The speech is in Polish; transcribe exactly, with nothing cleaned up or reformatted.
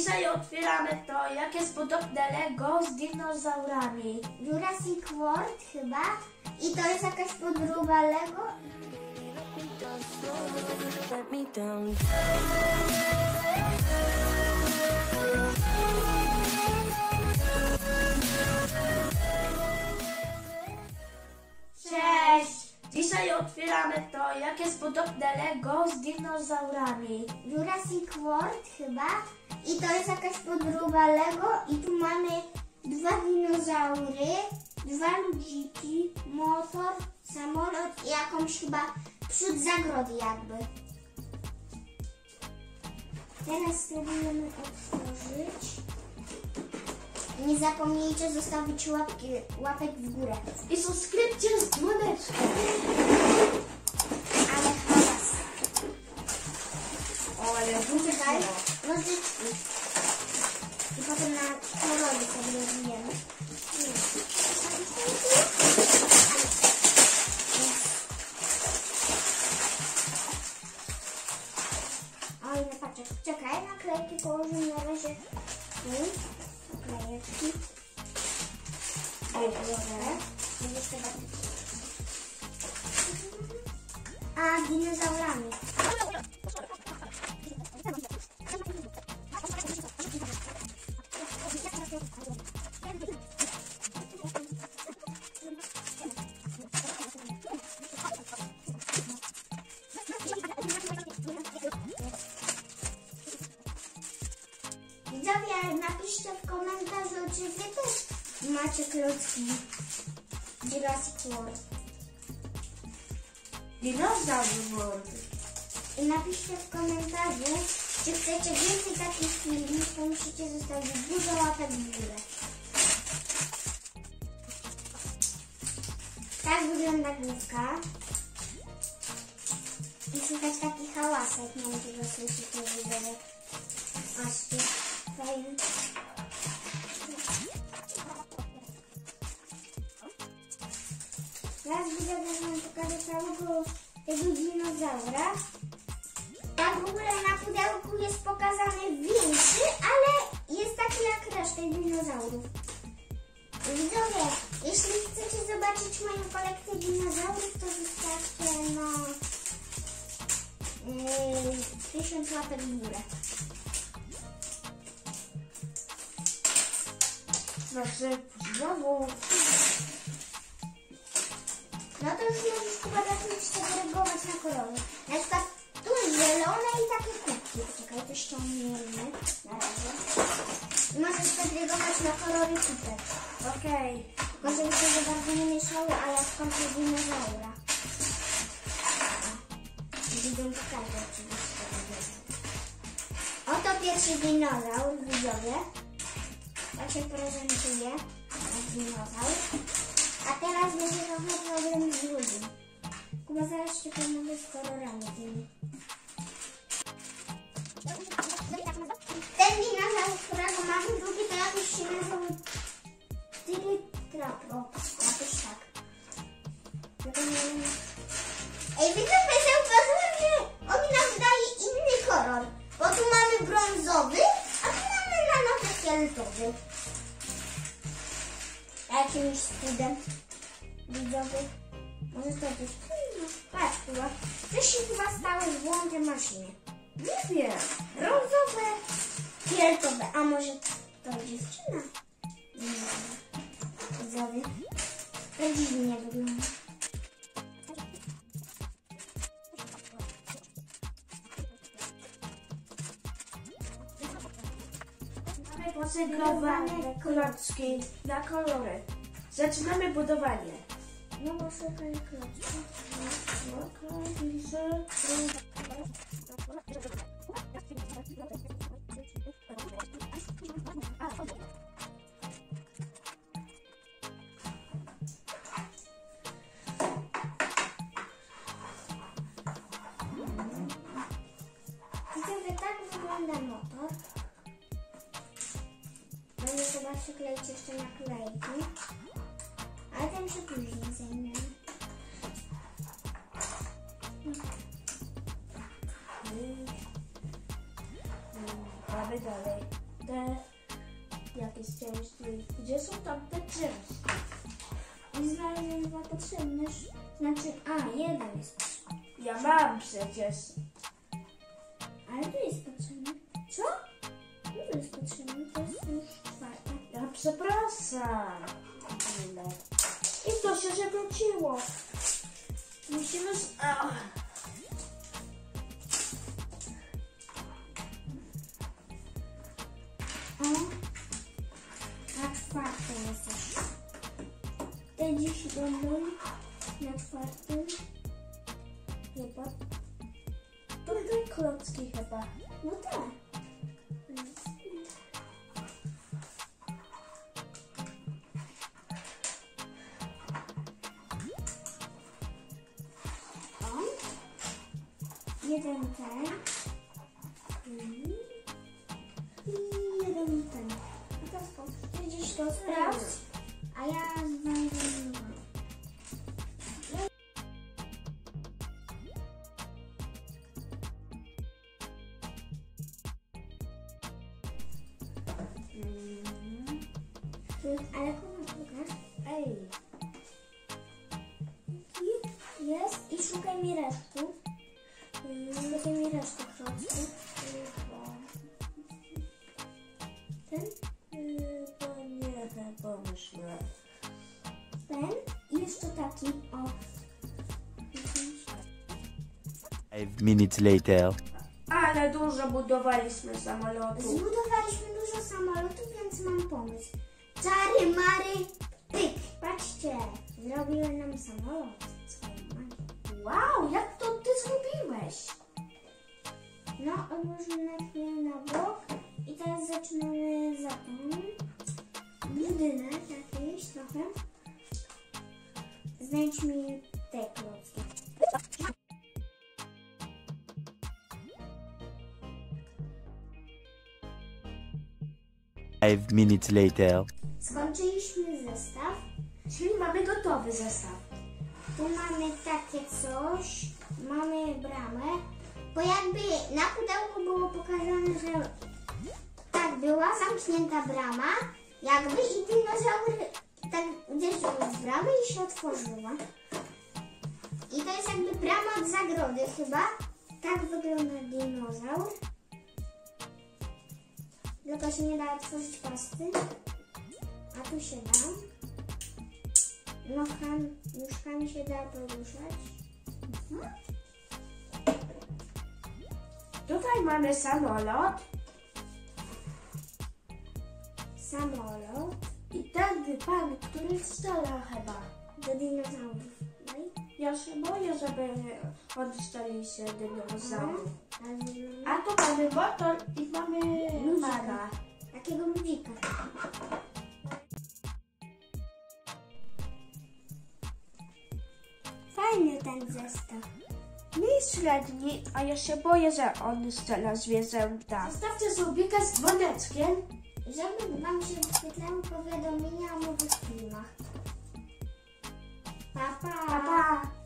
Dzisiaj otwieramy to, jak jest podobne Lego z dinozaurami. Jurassic World chyba. I to jest jakaś podróba Lego. Cześć! Dzisiaj otwieramy to, jak jest podobne Lego z dinozaurami. Jurassic World chyba. I to jest jakaś podróba Lego. I tu mamy dwa dinozaury, dwa ludziki, motor, samolot i jakąś chyba przód zagrody jakby. Teraz spróbujemy otworzyć. Nie zapomnijcie zostawić łapki, łapek w górę. I subskrypcję z dzwoneczkiem. Ale hałas. O, ale duży Czekaj, nożyczki. I potem na kolory sobie rozwijemy. Oj, no patrzę. Czekaj, naklejki położymy na razie tu. Naklejeczki. Oj, dobra. Jeszcze bardziej. A, z dinozaurami. Widzowie, napiszcie w komentarzu, czy wy też macie klocki Jurassic World. Dinozaur World. I napiszcie w komentarzu, czy chcecie więcej takich filmów, to musicie zostawić dużo łapek w górę. Tak wygląda główka. I słychać taki hałasek, nie wiem, czy go słyszycie, widzowie. Patrzcie, fajny. Teraz widzowie wam pokażę całego tego dinozaura. Tak w ogóle na pudełku jest pokazany większy, ale jest taki jak reszta dinozaurów. Widzowie, jeśli chcecie zobaczyć moją kolekcję dinozaurów, to zostawcie no yy, tysiąc łapek w górę. Znaczy, znowu. No to już możesz chyba zacząć segregować na kolory. Na przykład tu jest zielone i takie kubki. Czekaj, to ściągniemy na razie. I możesz segregować na kolory kubek. Okej. Okay. Tylko żeby się za bardzo nie mieszały, a ja skończę dinozaura. Widzą pokażę oczywiście. Oto pierwszy dinozaur, widzowie. Tak się prezentuje. Dinozaur. A teraz będzie trochę problem z drugim. Kuba, zaraz się pomogę z kolorami tymi. Ten dinozaur, którego mamy, drugi to jakoś się nazywał Triceratops. O, jakoś tak. Ej, widzowie, zauważyłem, że on nam daje inny kolor. Bo tu mamy brązowy, a tu mamy nanofioletowy. Jakimś cudem. Widzowie. Może to być. No, patrz chyba. Coś się chyba stało z błądem maszyny. Nie wiem. Brązowe, fioletowe. A może to dziewczyna? Nie wiem. Widzowie. To dziwnie wygląda. Mamy posegregowane klocki na kolory. Zaczynamy budowanie. No bo szukaj klocki. Okej, widzę. Widzowie, tak wygląda motor. Będę chyba przykleić jeszcze naklejki. Ale tym się później zajmiemy. Mamy dalej. te jakieś części. Gdzie są tam te części? I znalazłem dwa potrzebne. Znaczy, a, jeden jest potrzebny. Ja mam przecież. Ale tu jest potrzebny. Co? Tu jest potrzebny, to jest już czwarta. Ja przepraszam. Ile? I to się przewróciło. Musimy... Z... Ach. O, na czwartym jest już. Te dziś będą na czwartym. Chyba. To te klocki chyba. No tak. O. Jeden ten. I jeden ten. I teraz ty gdzieś to sprawdź, a ja znajdę inny. Ale kogo szukasz? Ej. I jest i szukaj mi reszty. Szukaj mi reszty klocków. Ten? Chyba nie, chyba myślę. Ten i jeszcze taki. O. Five minutes later. Ale dużo budowaliśmy samolotów. Zbudowaliśmy dużo samolotów, więc mam pomysł. Czary, mary, pyk. Patrzcie, zrobiłem nam samolot. Swoją magię. Wow, jak to ty zrobiłeś? No, odłożymy na chwilę na bok i teraz zaczynamy za tą budynek jakiś trochę. Znajdź mi te klocki. Five minutes later. Skończyliśmy zestaw. Czyli mamy gotowy zestaw. Tu mamy takie coś. Mamy bramę. Bo jakby na pudełku było pokazane, że tak była zamknięta brama. Jakby i dinozaur tak uderzył w bramę i się otworzyła. I to jest jakby brama od zagrody chyba. Tak wygląda dinozaur. Tylko się nie da otworzyć pasty. A tu się da. Nochami, nóżkami się da poruszać. Mhm. Tutaj mamy samolot. Samolot I ten pan, który strzela chyba. do dinozaurów. No i Ja się boję, żeby odstali się dinozaurów. ale wygląda A tu mamy motor i mamy Ludzika. pana. takiego ludzika. Fajny ten zestaw. My średni, a ja się boję, że on strzela zwierzęta. Zostawcie subika z dzwoneczkiem. Żeby wam się wyświetlały powiadomienia o nowych filmach. Pa, pa! Pa, pa.